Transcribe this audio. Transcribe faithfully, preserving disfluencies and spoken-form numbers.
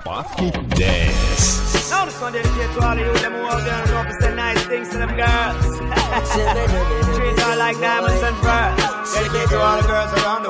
Party Dance. Now this one dedicated to all of you them who out there and represent nice things to them girls. Treat her like diamonds and pearls. Dedicated to all the girls around